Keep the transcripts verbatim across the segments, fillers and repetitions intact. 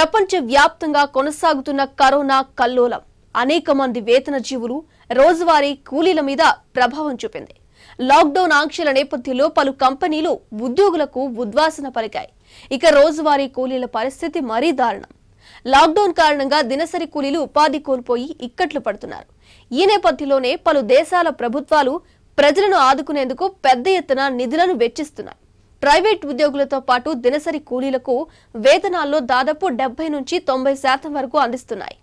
ప్రపంచ వ్యాప్తంగా కొనసాగుతున్న కరోనా కల్లోలం అనేక మంది వేతన జీవులు రోజువారీ కూలీల మీద ప్రభావం చూపింది. లాక్డౌన్ ఆంక్షల నేపథ్యంలో పలు కంపెనీలు ఉద్యోగులకు ఉద్వాసన పలికాయి. ఇక రోజువారీ కూలీల పరిస్థితి మరీ దారుణం. లాక్డౌన్ కారణంగా దినసరి కూలీలు ఉపాధి కోల్పోయి ఇక్కట్లు పడుతున్నారు. ఈ నేపథ్యంలోనే పలు దేశాల ప్రభుత్వాలు ప్రజలను ఆదుకునేందుకు పెద్ద ఎత్తున నిధులను వెచ్చిస్తున్నాయి. ప్రైవేట్ ఉద్యోగులతో పాటు దినసరి కూలీలకు వేతనాల్లో దాదాపు డెబ్బై నుంచి తొంభై శాతం వరకు అందిస్తున్నాయి.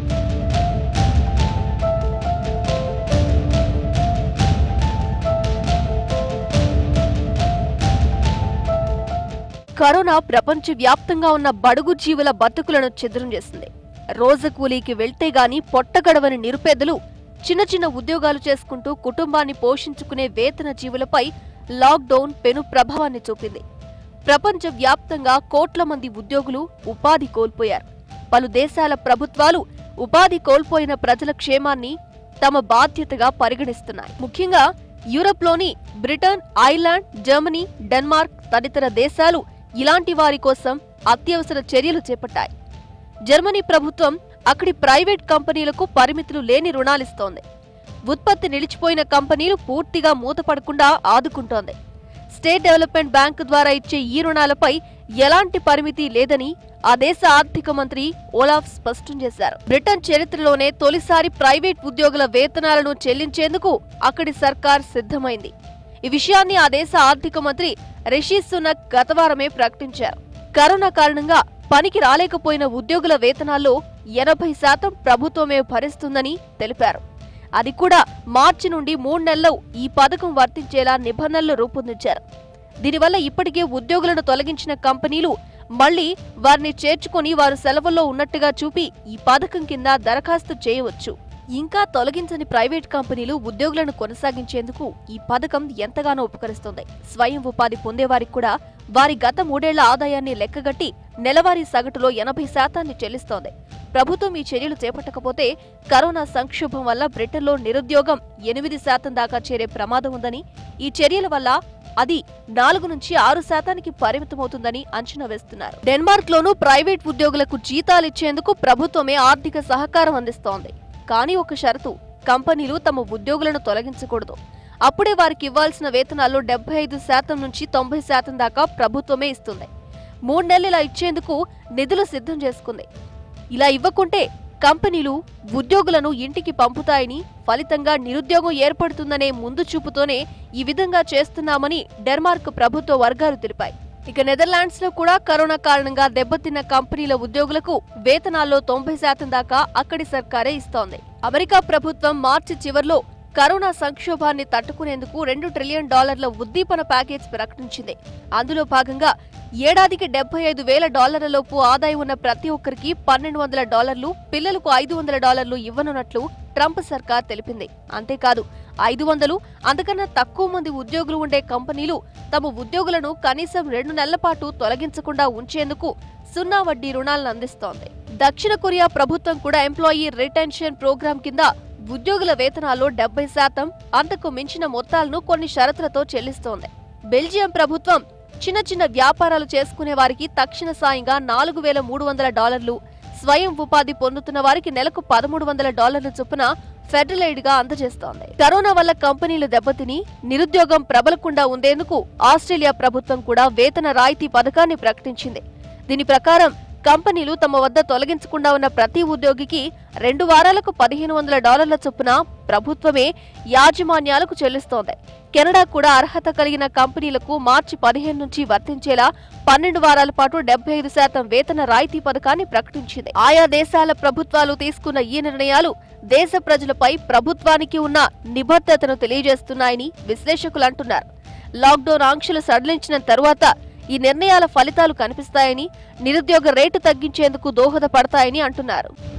కరోనా ప్రపంచ వ్యాప్తంగా ఉన్న బడుగు జీవుల బతుకులను చెదరం చేసింది. రోజు కూలీకి వెళ్తే గాని పొట్టగడవని నిరుపేదలు చిన్న చిన్న ఉద్యోగాలు చేసుకుంటూ కుటుంబాన్ని పోషించుకునే వేతన జీవులపై లాక్డౌన్ పెను ప్రభావాన్ని చూపింది. ప్రపంచ వ్యాప్తంగా కోట్ల మంది ఉద్యోగులు ఉపాధి కోల్పోయారు. పలు దేశాల ప్రభుత్వాలు ఉపాధి కోల్పోయిన ప్రజల క్షేమాన్ని తమ బాధ్యతగా పరిగణిస్తున్నాయి. ముఖ్యంగా యూరప్లోని బ్రిటన్, ఐర్లాండ్, జర్మనీ, డెన్మార్క్ తదితర దేశాలు ఇలాంటి వారి కోసం అత్యవసర చర్యలు చేపట్టాయి. జర్మనీ ప్రభుత్వం అక్కడి ప్రైవేట్ కంపెనీలకు పరిమితులు లేని రుణాలిస్తోంది. ఉత్పత్తి నిలిచిపోయిన కంపెనీలు పూర్తిగా మూతపడకుండా ఆదుకుంటోంది. స్టేట్ డెవలప్మెంట్ బ్యాంకు ద్వారా ఇచ్చే ఈ రుణాలపై ఎలాంటి పరిమితి లేదని ఆ దేశ ఆర్థిక మంత్రి ఓలాఫ్ స్పష్టం చేశారు. బ్రిటన్ చరిత్రలోనే తొలిసారి ప్రైవేట్ ఉద్యోగుల వేతనాలను చెల్లించేందుకు అక్కడి సర్కార్ సిద్ధమైంది. ఈ విషయాన్ని ఆ దేశ ఆర్థిక మంత్రి రిషి సునక్ గతవారమే ప్రకటించారు. కరోనా కారణంగా పనికి రాలేకపోయిన ఉద్యోగుల వేతనాల్లో ఎనభై శాతం ప్రభుత్వమే భరిస్తుందని తెలిపారు. అది కూడా మార్చి నుండి మూడు నెలల్లో ఈ పథకం వర్తించేలా నిబంధనలు రూపొందించారు. దీనివల్ల ఇప్పటికే ఉద్యోగులను తొలగించిన కంపెనీలు మళ్లీ వారిని చేర్చుకుని వారు సెలవుల్లో ఉన్నట్టుగా చూపి ఈ పథకం కింద దరఖాస్తు చేయవచ్చు. ఇంకా తొలగించని ప్రైవేట్ కంపెనీలు ఉద్యోగులను కొనసాగించేందుకు ఈ పథకం ఎంతగానో ఉపకరిస్తుంది. స్వయం ఉపాధి పొందేవారికి కూడా వారి గత మూడేళ్ల ఆదాయాన్ని లెక్కగట్టి నెలవారీ సగటులో ఎనభై శాతాన్ని చెల్లిస్తోంది. ప్రభుత్వం ఈ చర్యలు చేపట్టకపోతే కరోనా సంక్షోభం వల్ల బ్రిటన్లో నిరుద్యోగం ఎనిమిది శాతం దాకా చేరే ప్రమాదం ఉందని, ఈ చర్యల వల్ల అది నాలుగు నుంచి ఆరు శాతానికి పరిమితమవుతుందని అంచనా వేస్తున్నారు. డెన్మార్క్ లోనూ ప్రైవేట్ ఉద్యోగులకు జీతాలిచ్చేందుకు ప్రభుత్వమే ఆర్థిక సహకారం అందిస్తోంది. కానీ ఒక షరతు, కంపెనీలు తమ ఉద్యోగులను తొలగించకూడదు. అప్పుడే వారికి ఇవ్వాల్సిన వేతనాల్లో డెబ్బై ఐదు శాతం నుంచి తొంభై శాతం దాకా ప్రభుత్వమే ఇస్తుంది. మూడు నెలలు ఇలా ఇచ్చేందుకు నిధులు సిద్ధం చేసుకుంది. ఇలా ఇవ్వకుంటే కంపెనీలు ఉద్యోగులను ఇంటికి పంపుతాయని, ఫలితంగా నిరుద్యోగం ఏర్పడుతుందనే ముందు చూపుతోనే ఈ విధంగా చేస్తున్నామని డెన్మార్క్ ప్రభుత్వ వర్గాలు తెలిపాయి. ఇక నెదర్లాండ్స్ లో కూడా కరోనా కారణంగా దెబ్బతిన్న కంపెనీల ఉద్యోగులకు వేతనాల్లో తొంభై శాతం దాకా అక్కడి సర్కారే ఇస్తోంది. అమెరికా ప్రభుత్వం మార్చి చివర్లో కరోనా సంక్షోభాన్ని తట్టుకునేందుకు రెండు ట్రిలియన్ డాలర్ల ఉద్దీపన ప్యాకేజ్ ప్రకటించింది. అందులో భాగంగా ఏడాదికి డెబ్బై ఐదు వేల డాలర్ల లోపు ఆదాయం ఉన్న ప్రతి ఒక్కరికి పన్నెండు వందల డాలర్లు, పిల్లలకు ఐదు వందల డాలర్లు ఇవ్వనున్నట్లు ట్రంప్ సర్కార్ తెలిపింది. అంతేకాదు ఐదు వందలు అంతకన్నా తక్కువ మంది ఉద్యోగులు ఉండే కంపెనీలు తమ ఉద్యోగులను కనీసం రెండు నెలల పాటు తొలగించకుండా ఉంచేందుకు సున్నా వడ్డీ రుణాలను అందిస్తోంది. దక్షిణ కొరియా ప్రభుత్వం కూడా ఎంప్లాయీ రిటెన్షన్ ప్రోగ్రాం కింద ఉద్యోగుల వేతనాల్లో డెబ్బై శాతం అంతకు మించిన మొత్తాలను కొన్ని షరతులతో చెల్లిస్తోంది. బెల్జియం ప్రభుత్వం చిన్న చిన్న వ్యాపారాలు చేసుకునే వారికి తక్షణ సాయంగా నాలుగు వేల మూడు వందల డాలర్లు, స్వయం ఉపాధి పొందుతున్న వారికి నెలకు పదమూడు వందల డాలర్ల చొప్పున ఫెడరల్ ఎయిడ్ గా అందజేస్తోంది. కరోనా వల్ల కంపెనీలు దెబ్బతిని నిరుద్యోగం ప్రబలకుండా ఉండేందుకు ఆస్ట్రేలియా ప్రభుత్వం కూడా వేతన రాయితీ పథకాన్ని ప్రకటించింది. దీని ప్రకారం కంపెనీలు తమ వద్ద తొలగించకుండా ఉన్న ప్రతి ఉద్యోగికి రెండు వారాలకు పదిహేను వందల డాలర్ల చొప్పున ప్రభుత్వమే యాజమాన్యాలకు చెల్లిస్తోంది. కెనడా కూడా అర్హత కలిగిన కంపెనీలకు మార్చి పదిహేను నుంచి వర్తించేలా పన్నెండు వారాల పాటు డెబ్బై ఐదు శాతం వేతన రాయితీ పథకాన్ని ప్రకటించింది. ఆయా దేశాల ప్రభుత్వాలు తీసుకున్న ఈ నిర్ణయాలు దేశ ప్రజలపై ప్రభుత్వానికి ఉన్న నిబద్ధతను తెలియజేస్తున్నాయని విశ్లేషకులు అంటున్నారు. లాక్డౌన్ ఆంక్షలు సడలించిన తరువాత ఈ నిర్ణయాల ఫలితాలు కనిపిస్తాయని, నిరుద్యోగ రేటు తగ్గించేందుకు దోహదపడతాయని అంటున్నారు.